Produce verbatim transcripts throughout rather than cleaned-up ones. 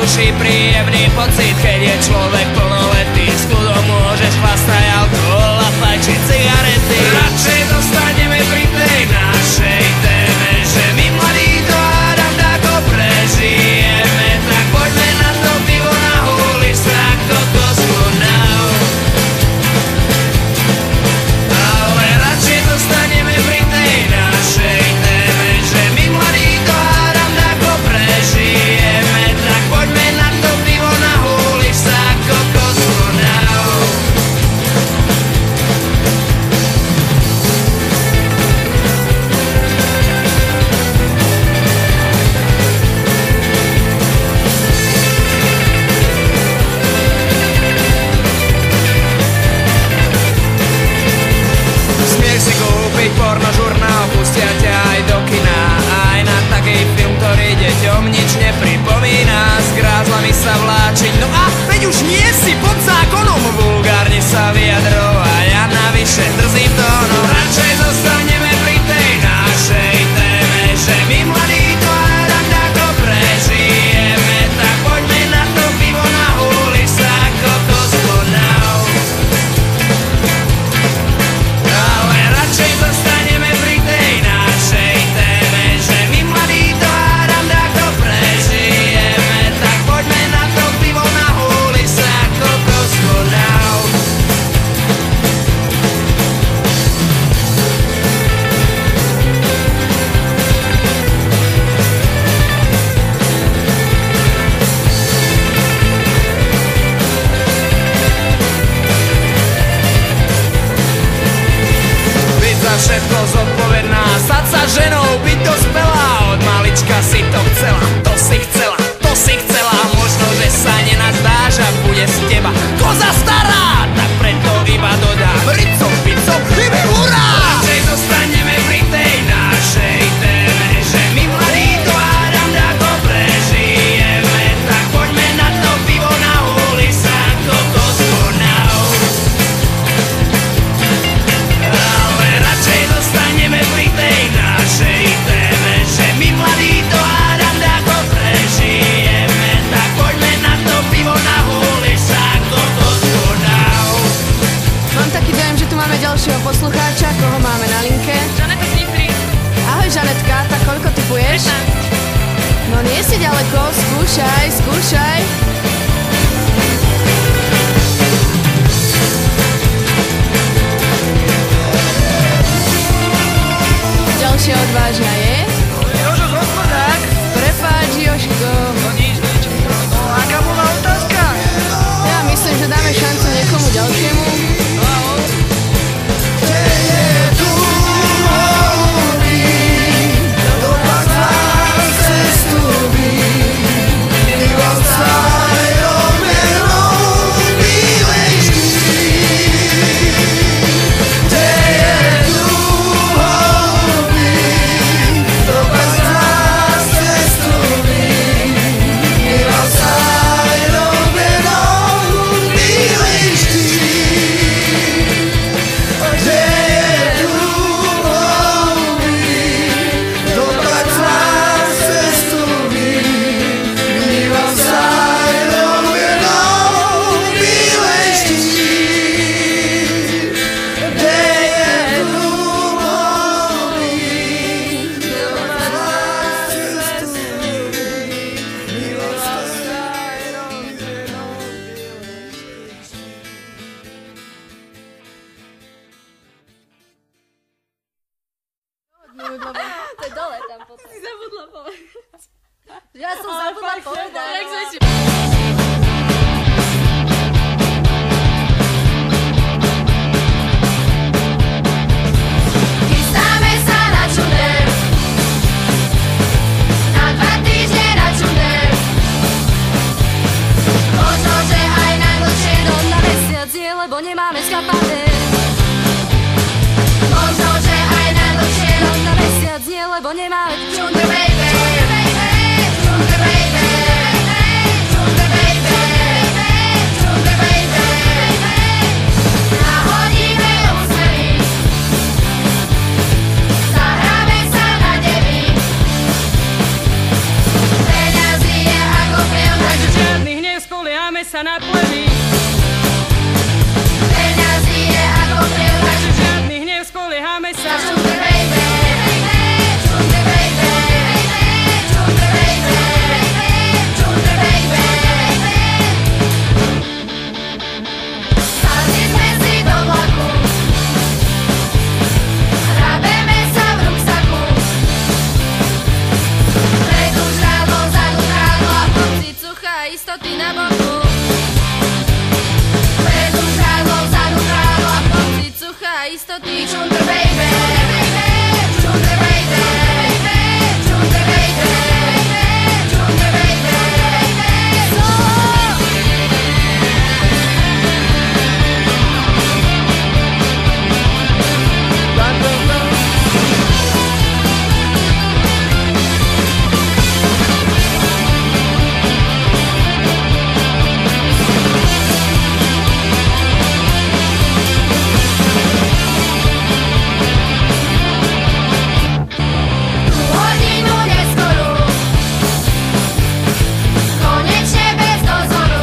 duši príjemný pocit, keď je človek plnoletý. S kľudom môžeš chlastať alkohol a fajčiť cigarety. Radšej dostaneme pri tej našej téme, že my mladí to hádam tako prežijeme. Tak poďme na to pivo na huli, strach to kosku now. Ale radšej dostaneme pri tej našej téme, že my mladí to hádam tako prežijeme. Tak poďme na to pivo na huli, strach to kosku now. Smieš si kúpiť pornožurnál, pustia ťa aj do kina, aj na taký film, ktorý deťom nič nepripomína. S grázlami sa vláčiť, no a veď už nie si pod zákonom, vulgárne sa vyjadrovať a navyše drzým tónom. Radšej zostaneme pri tej našej téme, že my mladí to hádam tako prežijeme. Tak poďme na to pivo na huli, strach to kosku now. Ale radšej zostaneme pri tej našej téme, že my mladí to hádam tako prežijeme. Tak poďme na to pivo na huli, strach to kosku now. Byť za všetko zodpovedná, stať sa ženou, byť dospelá. Od malička si to chcela, to si chcela, to si chcela. Možno, že sa nenazdáš a bude z teba koza stará. Tak preto iba dodám ricom, picom, ibi hurá. Radšej zostaneme pri tej našej téme, že my mladí to hádam tako prežijeme. Tak poďme na to pivo na huli, strach to kosku now. Ale radšej dostaneme pri tej našej téme, že my mladí to hádam tako prežijeme. Tak poďme na to pivo na huli, strach to kosku now. Mám taký dojem, že tu máme ďalšieho poslucháča, koho máme na linke. Žaneta z Nitry. Ahoj Žanetka, tak koľko typuješ? No nie si ďaleko, skúšaj, skúšaj. Ďalšia odvážna je? Jožo z Hospodák. Prepáč, Jožko. No nič, nič. No aká bola otázka? Ja myslím, že dáme šancu niekomu ďalšiemu. To je dole tam potom. Si zabudla povedať. Ja som zabudla povedať. Jak sme si... Chystáme sa na čuder, na dva týždne na čuder. Možno, že aj najdlhšie do na mesiac je, lebo nemáme skapader. Možno, že aj najdlhšie do na mesiac je, lebo nemáme čuder, baby. Čuder, baby. Čuder, baby. Čuder, baby. Nahodíme úsmevy, zahráme sa na devín. Peňazí je ako film, takže sa na plevy. Peňazí je ako prielať. Takže žiadny hnev, spoliehame sa. Čunter baby, čunter baby, čunter baby, čunter baby. Sadli sme si do vlaku, hrabeme sa v ruksaku. Predu žrádlo, zadu krádlo a v kopci cucha istoty na boku. Predu žrádlo, zadu krádlo a v kopci cucha istoty. Čunter baby, čunter baby, čunter baby, čunter baby. Hodinu neskoru, konečne bez dozoru.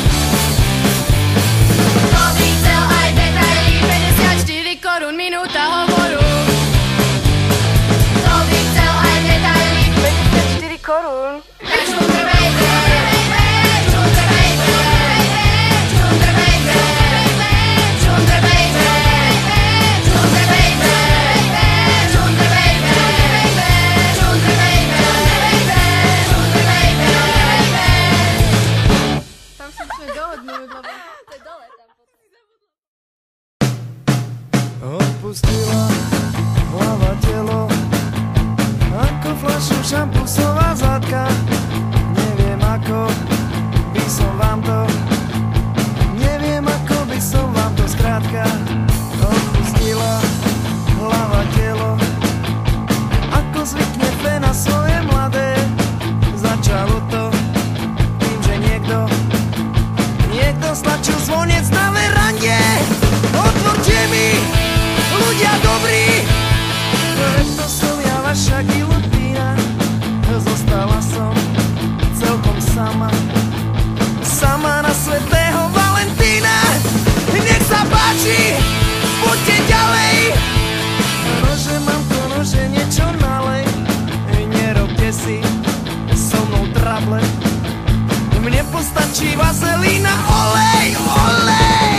Kto by chcel aj detaily, päťdesiatštyri korún minúta hovoru. Kto by chcel aj detaily, päťdesiatštyri korún. Tak čunter baby, čunter baby, čunter baby, čunter baby, čunter baby, čunter baby, čunter baby, čunter baby. Tam sa musíme dohodnúť, lebo to je dole tam potom. Odpustila hlava telo, ako fľašu šampusová zadka. Neviem ako by som vám to, neviem ako by som vám to skrátka. Odpustila hlava telo, ako zvykne fena svoje mladé. Začalo to tým, že niekto, niekto stlačil zvonec na verande. Otvorte mi, ľudia dobrí, preto som ja vaša gilotína. Zostala som celkom sama, sama na svätého Valentína. Nech sa páči, poďte ďalej. Nože mám to, nože niečo nalej. Nerobte si so mnou trable, mne postačí vazelína, olej, olej.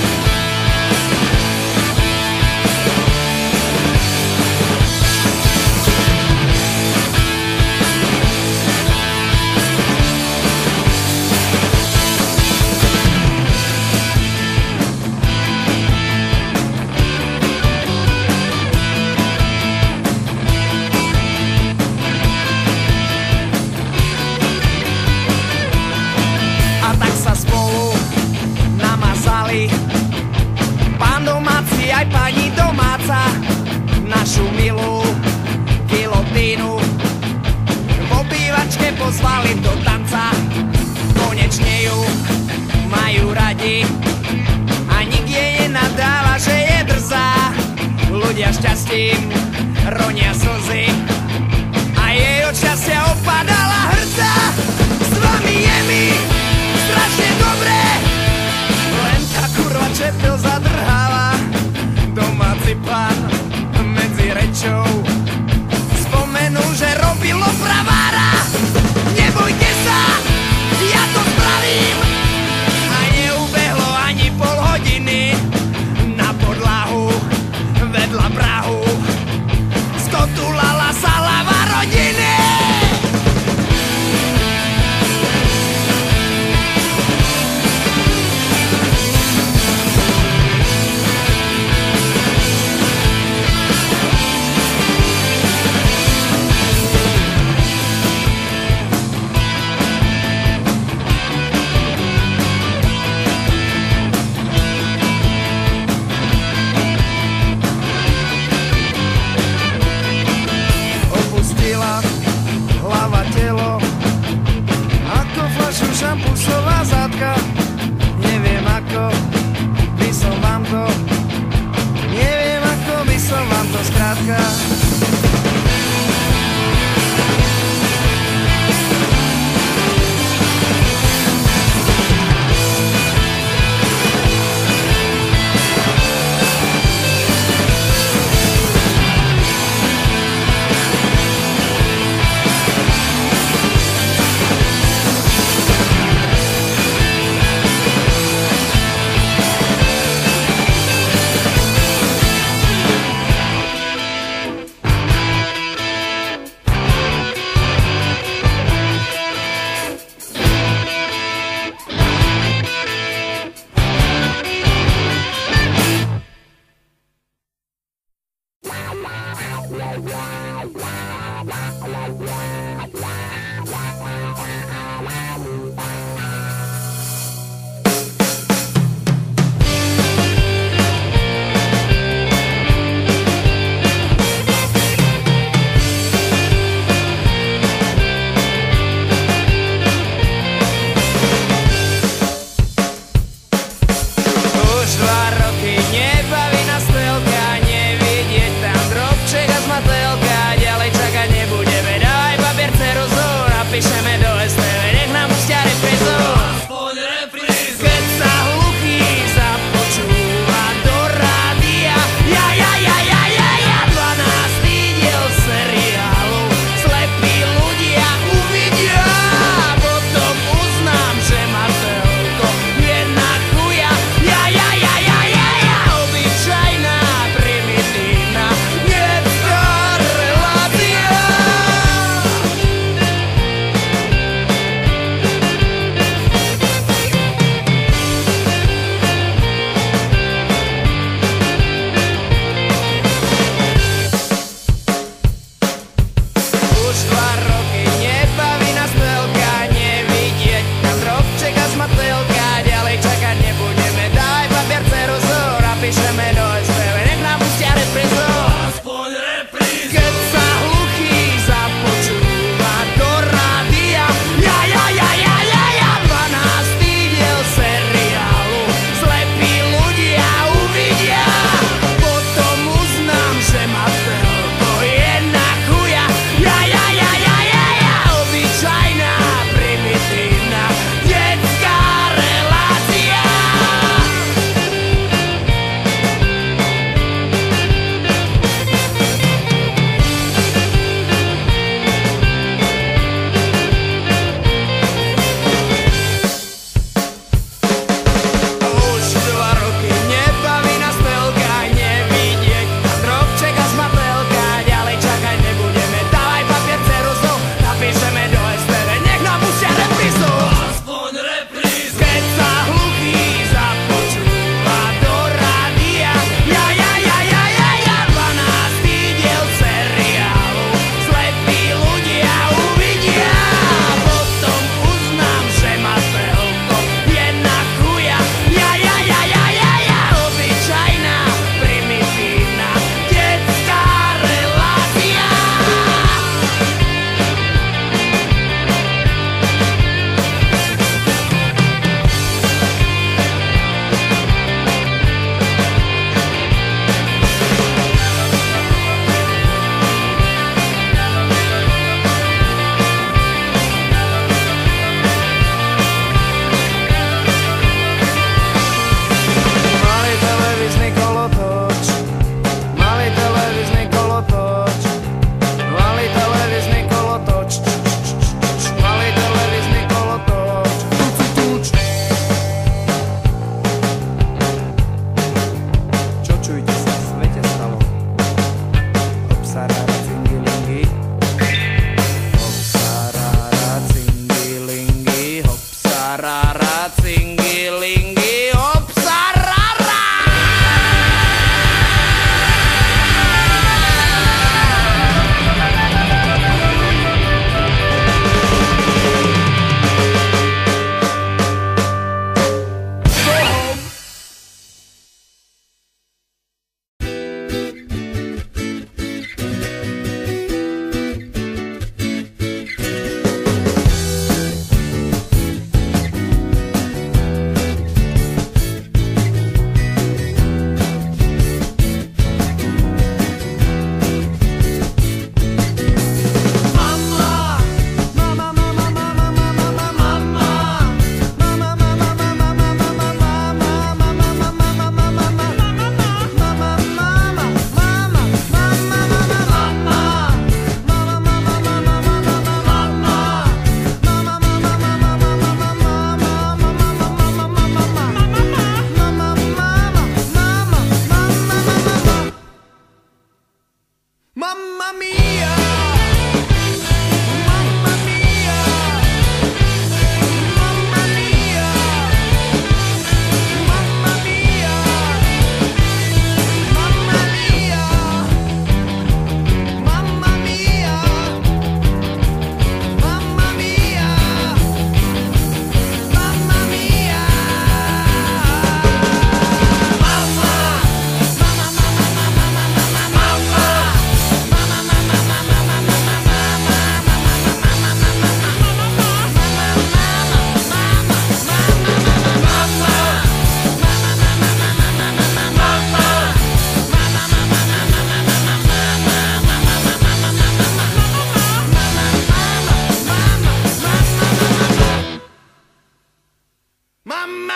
A tak sa spolu namazali, pán domáci aj pani domáca, našu milú gilotínu v obývačke pozvali do tanca. Konečne ju majú radi a nik jej nenadáva, že je drzá. Ľudia šťastím ronia slzy a jej od šťastia opadala hrdza. S vami je mi strašne dobré, len tá kurva čepel zadrháva. Domáci pán medzi rečou spomenul, že robilo pravára. Nebojte sa, ja to spravím. A neubehlo ani pol hodiny, na podlahu vedľa prahu skotulala sa hlava rodiny.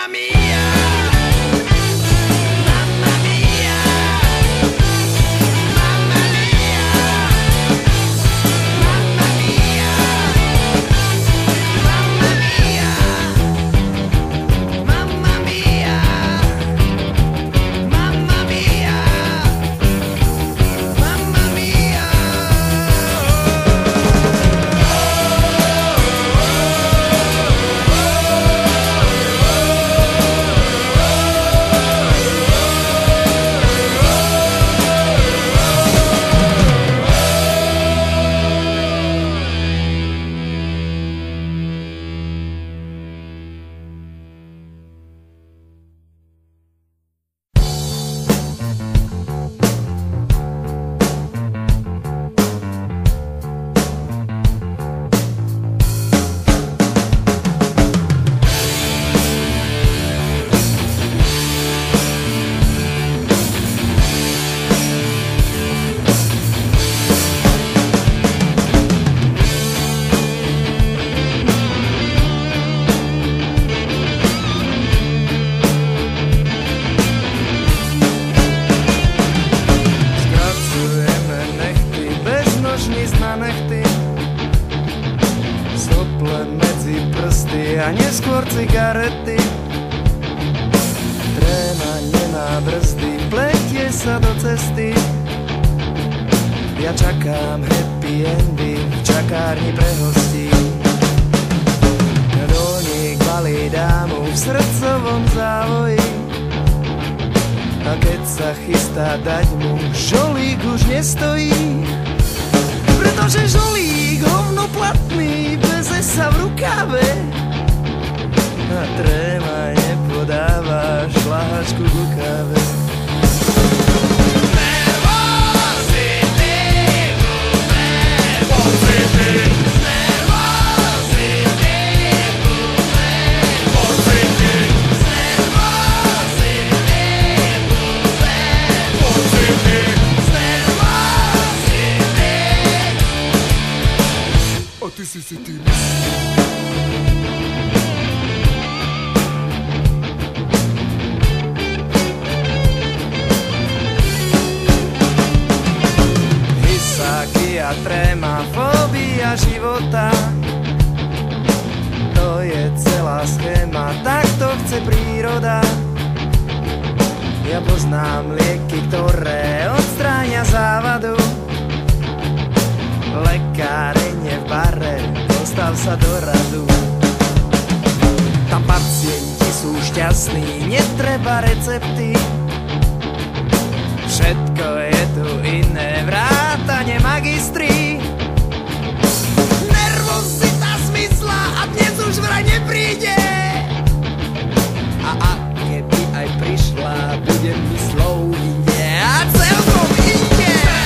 a neskôr cigarety. Tréma nemá brzdy, pletie sa do cesty. Ja čakám happy endy v čakárni pre hostí. Dolník balí dámu v srdcovom závoji. A keď sa chystá dať mu, žolík už nestojí. Pretože žolík hovnoplatný beze sa v rukáve. A tréma nepodáva šláhačku ku káve. Hysakia, tréma, fóbia života. To je celá schéma, tak to chce príroda. Ja poznám lieky, ktoré odstránia závadu. Lekárenie v bare, postav sa do radu. Tam pacienti sú šťastní, netreba recepty. Všetko je tu iné, vrátane magistri. Nervozita zmizla a dnes už vraj nepríde. A ak keby aj prišla, budem myslou inde a celkom inde.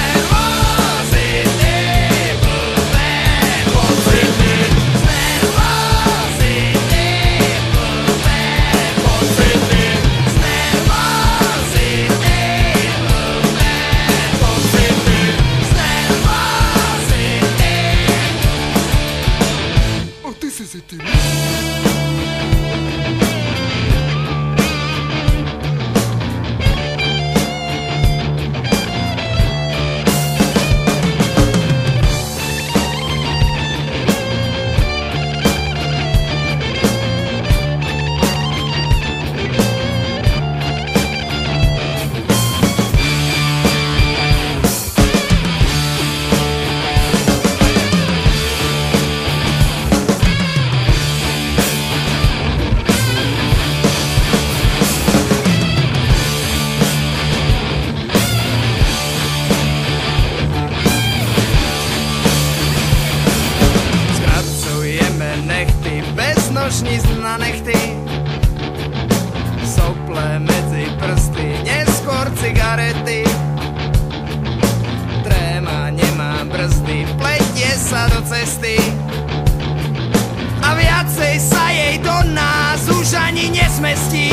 Nožníc na nechty, sople medzi prsty, neskôr cigarety. Tréma nemá brzdy, pletie sa do cesty. A viacej sa jej do nás už ani nesmestí.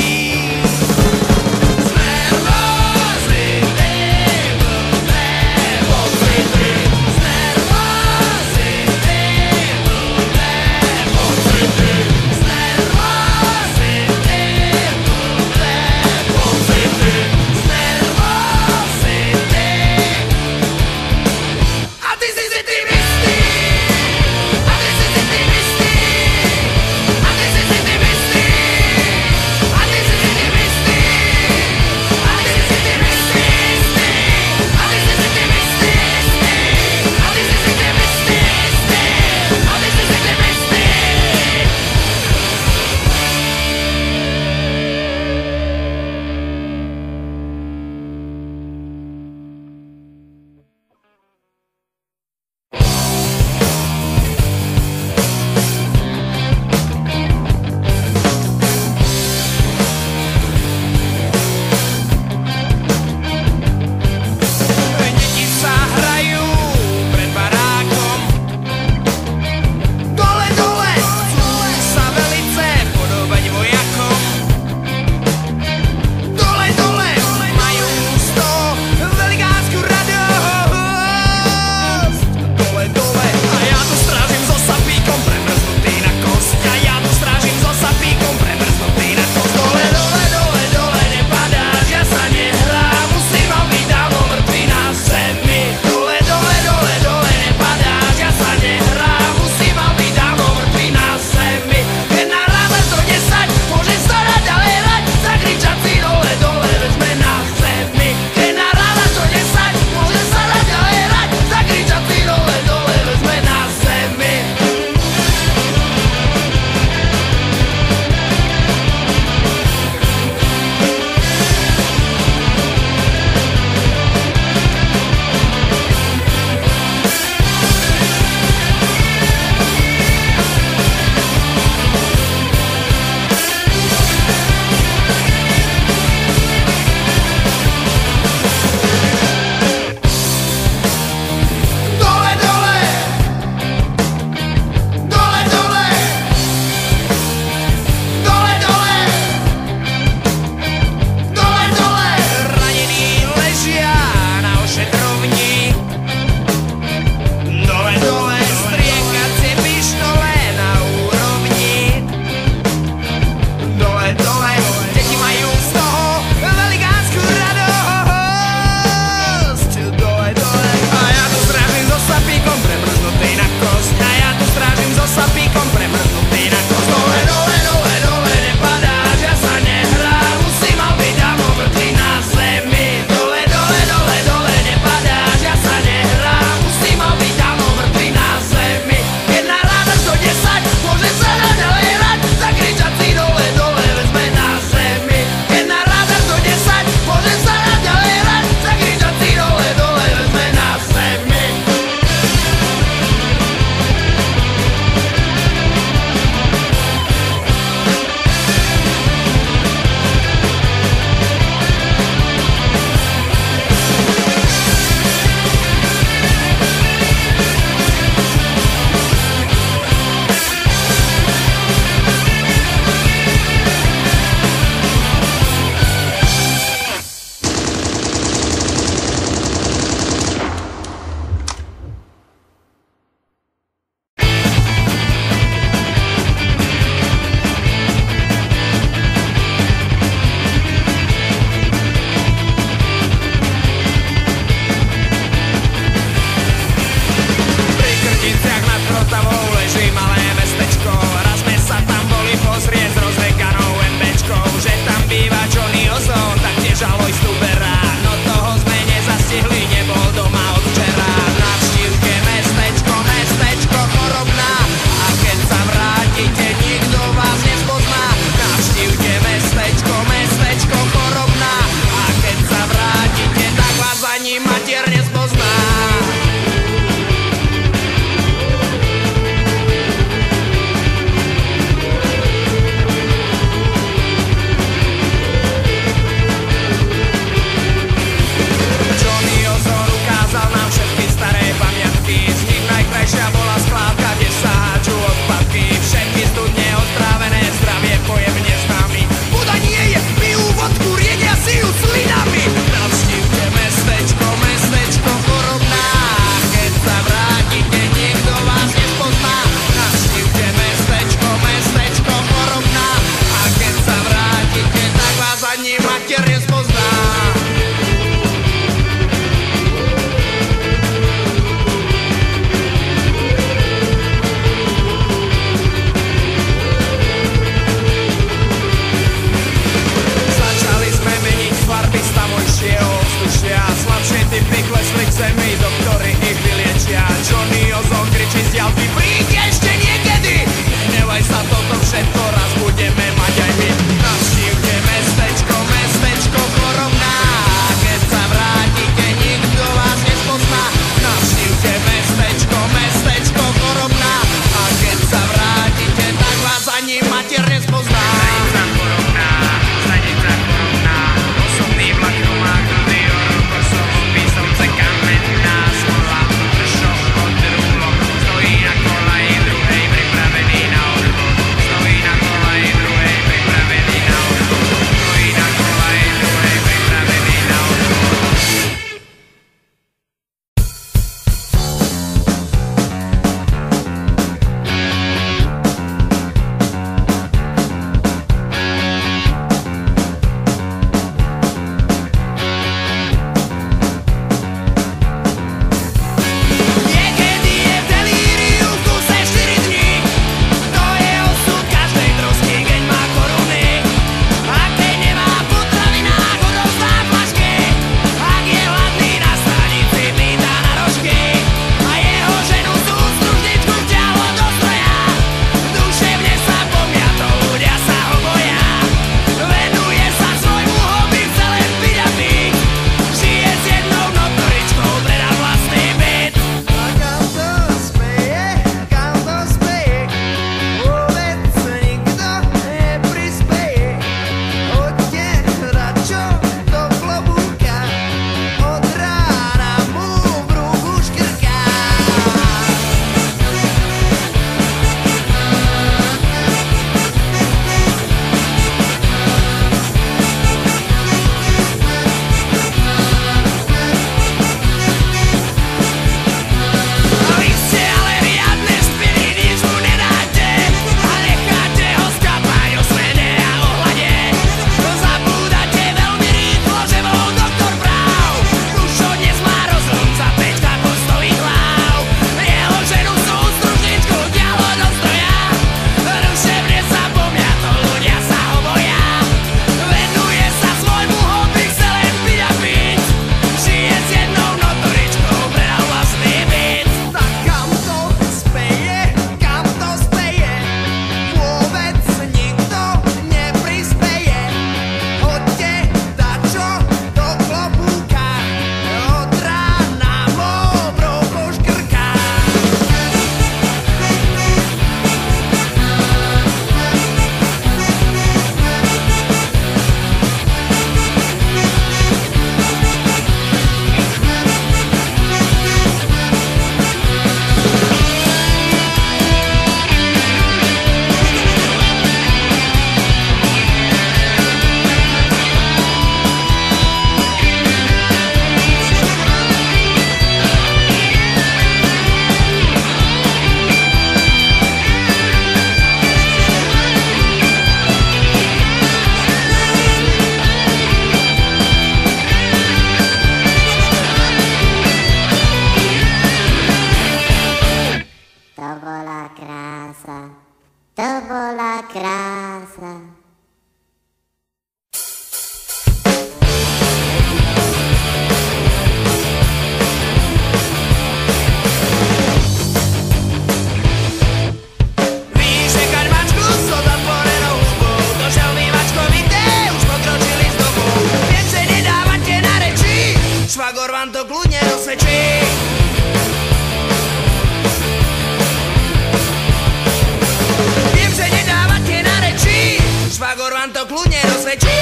svedčí.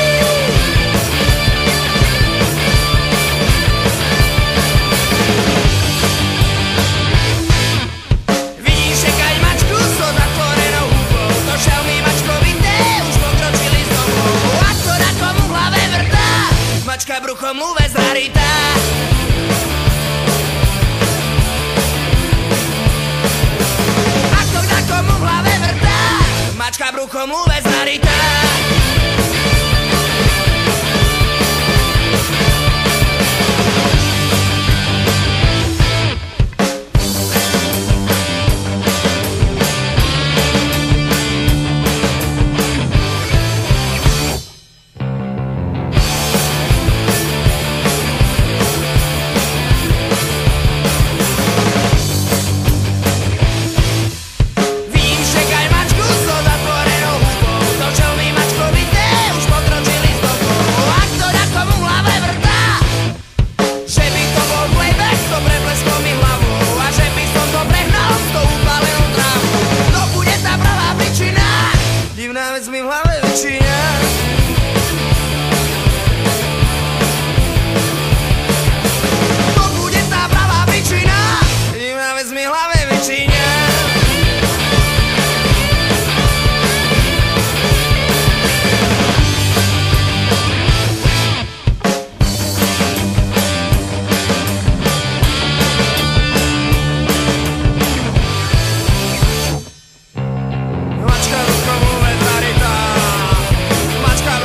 Vidíš čekať mačku so zatvorenou húbou, to šelmy mačkovité už pokročili s domov. Ako na komu v hlave vrtá, mačka bruchom lúve zarytá. Ako na komu v hlave vrtá, mačka bruchom lúve zarytá. Vec mi v hlave vyčíňa. To bude tá pravá príčina. Divná vec mi v hlave vyčíňa. Mačka bruchom lúve zarytá. Mačka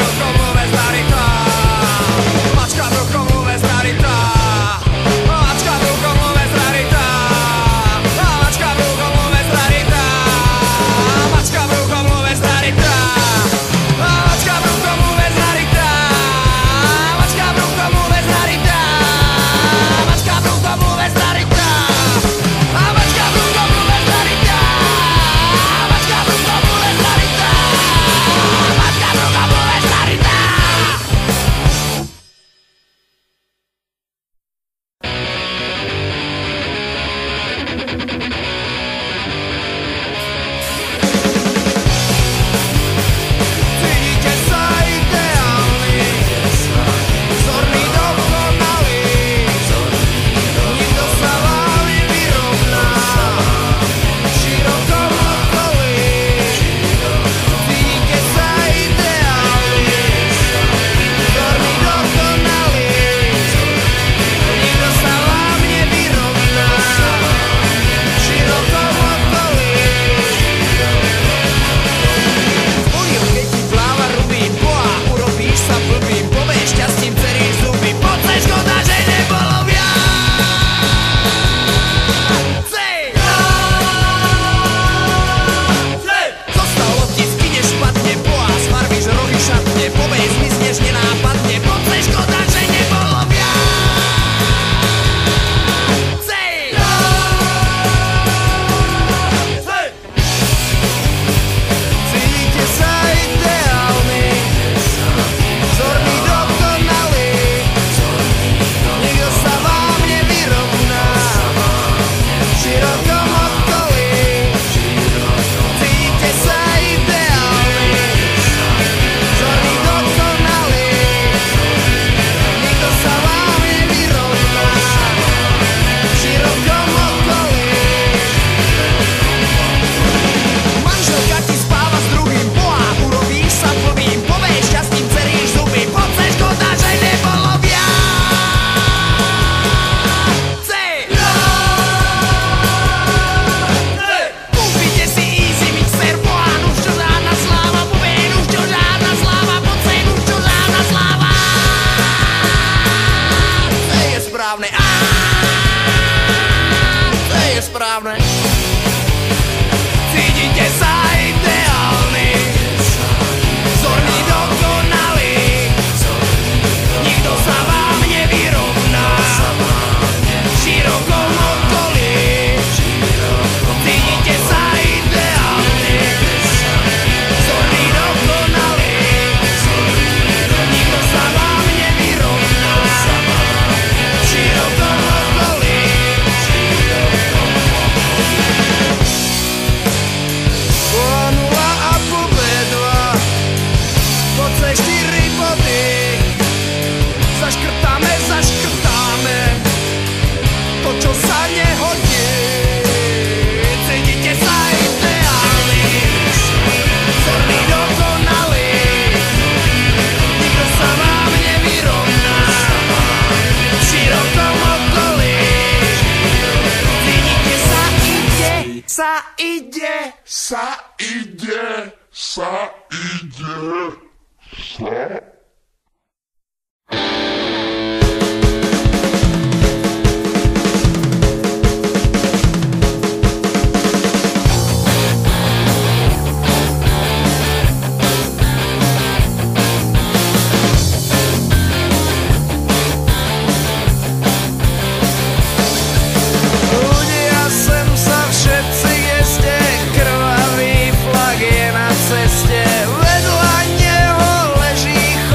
Ľudia sem sa všetci jeste, krvavý flag je na ceste, vedľa neho leží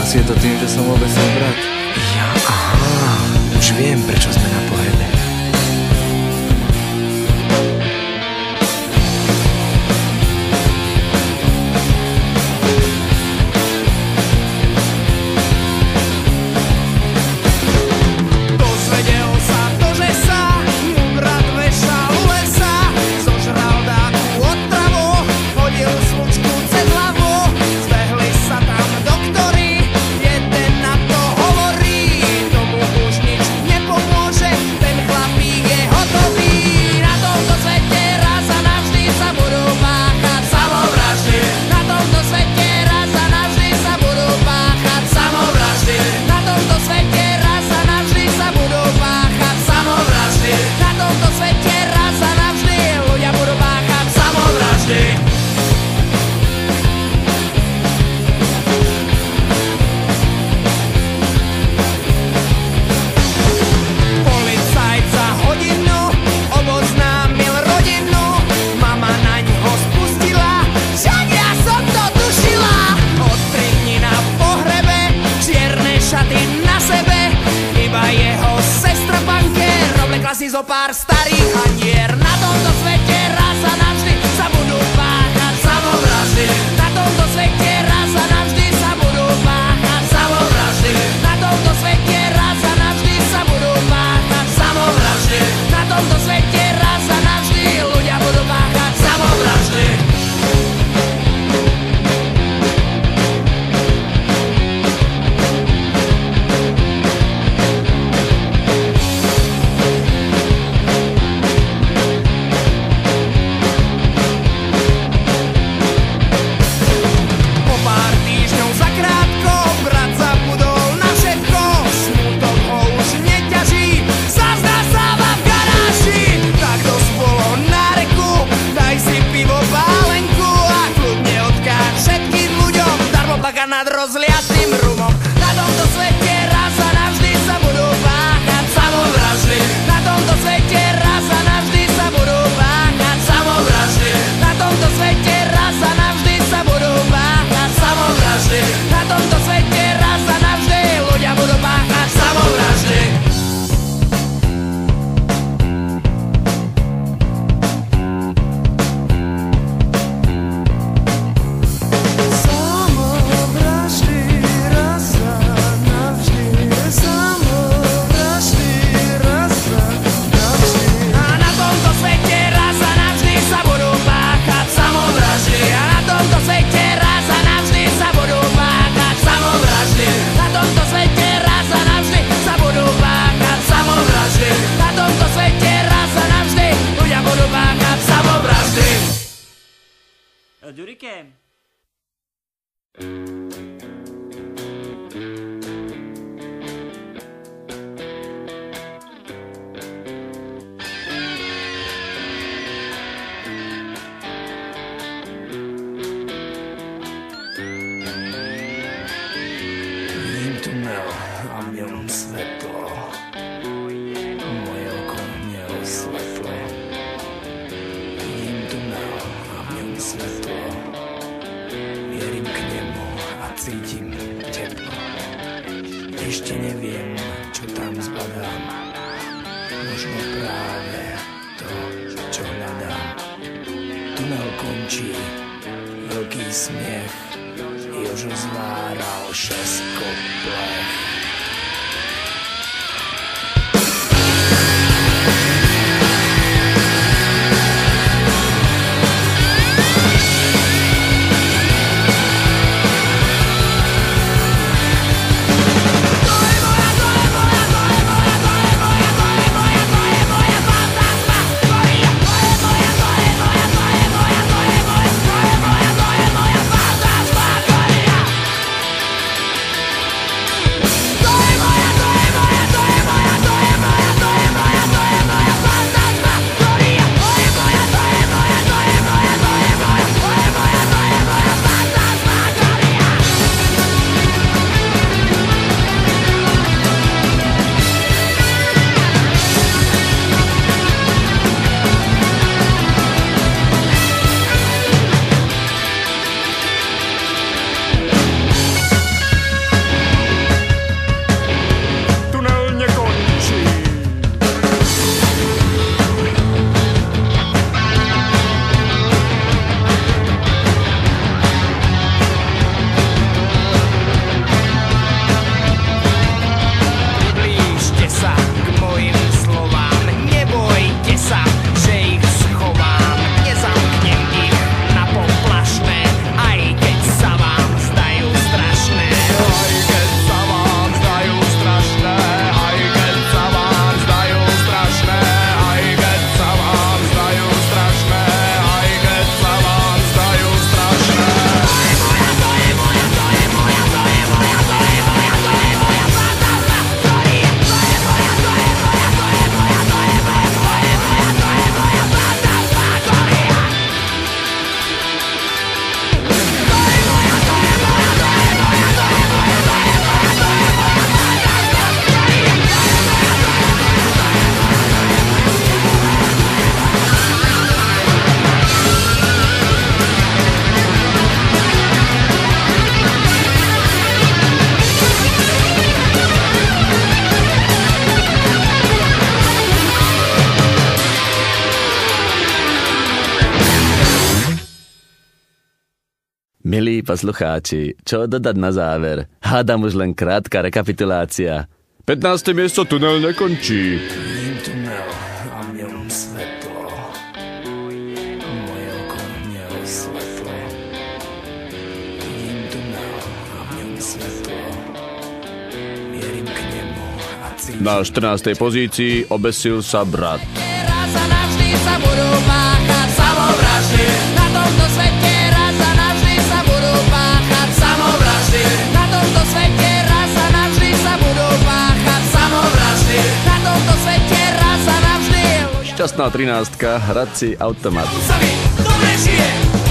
Asi je to tým, že som obecný brat. Ja, aha, už viem, prečo sme na pohrebe. Dozvedel sa to, že sa mu brat vešal u lesa, zožral dáku otravu, hodil slučku cez hlavu, zbehli sa tam doktori, jeden na to hovorí, tomu už nič nepomôže, ten chlapík je hotový. Na tomto svete raz a navždy sa budú páchať samovraždy. Na tomto svete raz a navždy sa budú páchať samovraždy. Na tomto svete raz a navždy sa budú páchať samovraždy. Na tomto svete raz a navždy ľudia budú páchať samovraždy. Policajt za hodinu oboznámil rodinu, mama na ňo spustila, však ja som to tušila. Od tri dní na pohrebe, čierne šaty na sebe, iba jeho sestra bankér oblekla si zo pár starých hanier. Na tomto svete raz a navždy sa budú páchať samovraždy. Na tomto svete raz a navždy sa budú páchať samovraždy. Na tomto svete raz a navždy sa budú páchať samovraždy. Na tomto svete raz a navždy ľudia budú páchať samovraždy. Po pár týždňov zakrátko brat zabudol na všetko, smutok ho už neťaží, zazdá sa v garáži. Tak dosť bolo na reku, daj si pivo pálenku a kľudne odkáž všetkým ľuďom darmo plakať nad rozliatým rumom. Na tomto svete raz a navždy sa budú páchať samovraždy. Na tomto svete raz a navždy sa budú páchať samovraždy. Na tomto svete raz a navždy sa budú páchať samovraždy. Na tomto svete raz a navždy ľudia budú páchať samovraždy. Samovraždy raz a navždy, samovraždy raz a navždy. A na tomto svete raz a navždy sa budú páchať samovraždy. A na tomto svete raz a navždy sa budú páchať samovraždy. Na tomto svete raz a navždy sa budú páchať samovraždy. Na tomto svete raz a navždy ľudia budú páchať samovraždy. Ďurike, Vidím tunel a v ňom svetlo. Moje oko neosvetlo. Vidím tunel a v ňom svetlo. Mierim k nemu a cítim teplo. Ešte neviem, čo tam zbadám. Možno práve to, čo hľadám. Tunel končí, veľký smiech. Jožo zváral šesko plech. Milí poslucháči, čo dodať na záver? Hádam už len krátka rekapitulácia. pätnáste miesto tunel nekončí. Tunel a v ňom svetlo. Moje oko v ňom svetlo. Vidím tunel a v ňom svetlo. Mierim k nemu a cítim. Na štrnástej pozícii obesil sa brat. Raz a navždy sa budú páchať samovraždy. Na tomto svete raz a navždy sa budú páchať samovraždy. Na tomto svete raz a navždy sa budú páchať samovraždy. Na tomto svete raz a navždy. Šťastná trinástka, hrací automat. Sa mi dobre žije.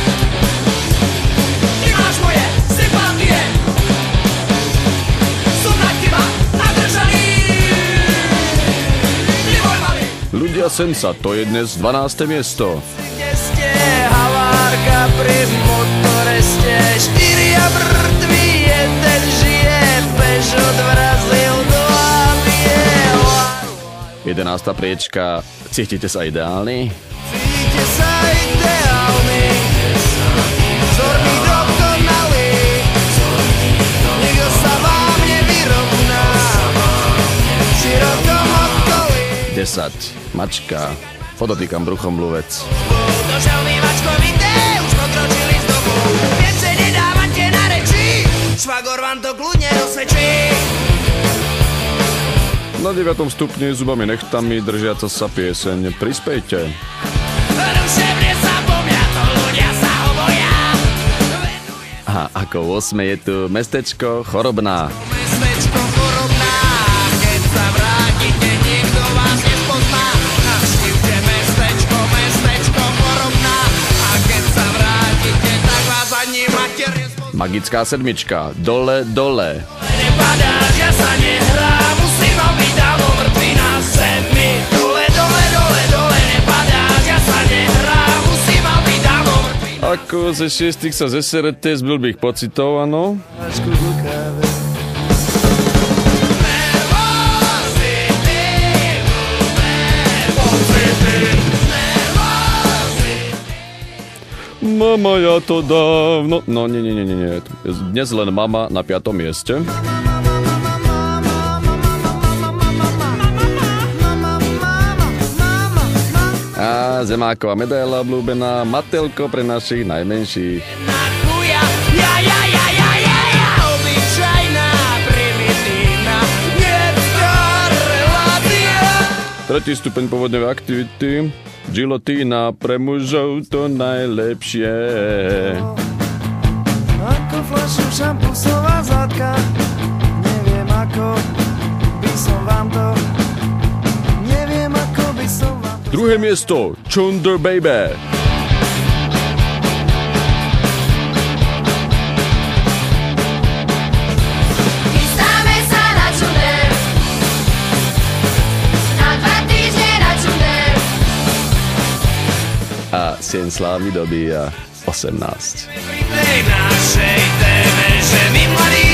Ty máš moje sympatie. Som na teba nadržaný. Ty môj malý. Ľudia Sensa, to je dnes dvanáste miesto. Kde ste, havárka pri motoreste, štyria mŕtvi, jeden žije, Peugeot vrazil do Avie. jedenásta priečka, cítite sa ideálni? Cítite sa ideálny, vzorný dokonalý, nikto sa vám nevyrovná, širokom okolí. desať. Mačka. Podotýkam bruchom blúvec. Doželný mačkovité, už pokročili z dobu, viacej nedávate na reči, švagor vám to kľudne dosvedčí. Na deviatom stupni zubami nechtami držiaca sa pieseň Prispejte. Ruševne sa pomia, to ľudia sa ho boja. A ako v osme je tu mestečko Chorobná. Mestečko chorobná, keď sa vrátite, nikto vás nespozná. Navštívte mestečko, mestečko chorobná, a keď sa vrátite, tak vás ani mater nespozná. Magická sedmička. Dole, dole. Nepadáš, ja sa nehrám, musím vám byť dávno mŕtvy na zemi. Dole, dole, dole, dole, nepadáš, ja sa nehrám, musím vám byť dávno mŕtvy. Ako ze šiestich sa zeserete z blbých pocitov, áno? Mama, ja to dávno... No, nie, nie, nie, nie, nie. Dnes len mama na piatom mieste. A zemáková medaila obľúbená, Matelko pre našich najmenších. Ja, ja, ja, ja, ja, ja, obyčajná, primitívna, detská relácia. Tretí stupeň povodňovej aktivity. Gilotína pre mužov to najlepšie. Ako fľašu šampusová zadka, neviem ako by som vám to, neviem ako by som vám to. Druhé miesto, Chunder Baby. Chystáme sa na čunder, na dva týždne na čunder. A Sien slávy dobíja osemnásť. Pri tej našej téme, že my mladí